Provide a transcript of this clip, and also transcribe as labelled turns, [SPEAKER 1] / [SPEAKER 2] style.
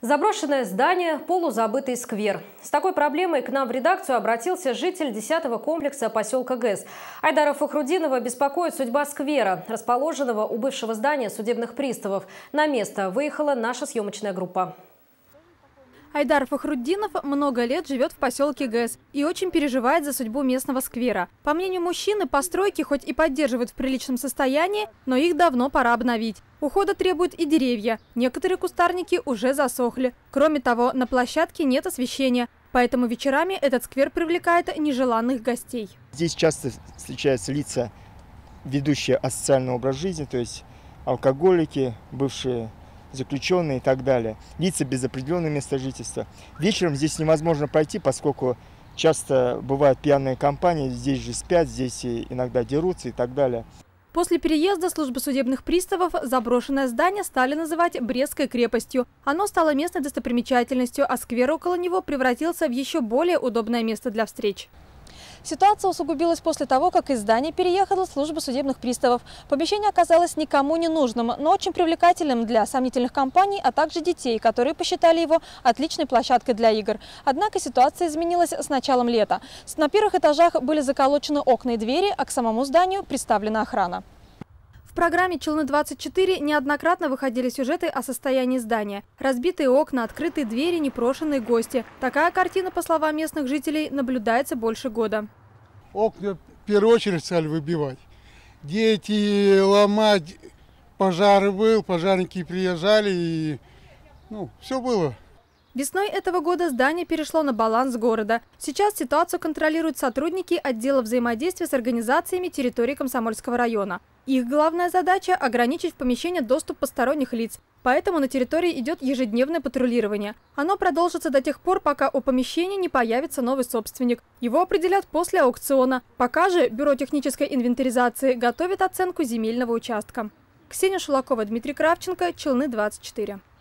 [SPEAKER 1] Заброшенное здание, полузабытый сквер. С такой проблемой к нам в редакцию обратился житель 10-го комплекса поселка ГЭС. Айдара Фахруддинова беспокоит судьба сквера, расположенного у бывшего здания судебных приставов. На место выехала наша съемочная группа.
[SPEAKER 2] Айдар Фахруддинов много лет живет в поселке ГЭС и очень переживает за судьбу местного сквера. По мнению мужчины, постройки хоть и поддерживают в приличном состоянии, но их давно пора обновить. Ухода требуют и деревья. Некоторые кустарники уже засохли. Кроме того, на площадке нет освещения, поэтому вечерами этот сквер привлекает нежеланных гостей.
[SPEAKER 3] Здесь часто встречаются лица, ведущие асоциальный образ жизни, то есть алкоголики, бывшие заключенные и так далее. Лица без определенного места жительства. Вечером здесь невозможно пройти, поскольку часто бывают пьяные компании, здесь же спят, здесь иногда дерутся и так далее.
[SPEAKER 2] После переезда службы судебных приставов заброшенное здание стали называть Брестской крепостью. Оно стало местной достопримечательностью, а сквер около него превратился в еще более удобное место для встреч. Ситуация усугубилась после того, как из здания переехала служба судебных приставов. Помещение оказалось никому не нужным, но очень привлекательным для сомнительных компаний, а также детей, которые посчитали его отличной площадкой для игр. Однако ситуация изменилась с началом лета. На первых этажах были заколочены окна и двери, а к самому зданию представлена охрана. В программе «Челны-24» неоднократно выходили сюжеты о состоянии здания. Разбитые окна, открытые двери, непрошенные гости. Такая картина, по словам местных жителей, наблюдается больше года.
[SPEAKER 4] Окна в первую очередь стали выбивать. Дети ломать, пожар был, пожарники приезжали и все было.
[SPEAKER 2] Весной этого года здание перешло на баланс города. Сейчас ситуацию контролируют сотрудники отдела взаимодействия с организациями территории Комсомольского района. Их главная задача – ограничить в помещение доступ посторонних лиц. Поэтому на территории идет ежедневное патрулирование. Оно продолжится до тех пор, пока у помещения не появится новый собственник. Его определят после аукциона. Пока же Бюро технической инвентаризации готовит оценку земельного участка. Ксения Шулакова, Дмитрий Кравченко, Челны-24.